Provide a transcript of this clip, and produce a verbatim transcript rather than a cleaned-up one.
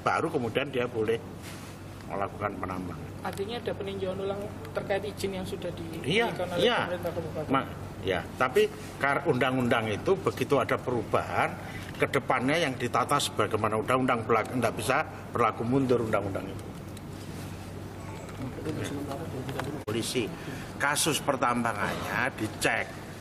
baru kemudian dia boleh melakukan penambangan. Artinya ada peninjauan ulang terkait izin yang sudah diberikan Iya, oleh iya. pemerintah kabupaten. Ma ya, tapi undang-undang itu begitu ada perubahan, ke depannya yang ditata sebagaimana undang-undang berlaku, tidak bisa berlaku mundur undang-undang itu. Polisi, kasus pertambangannya dicek.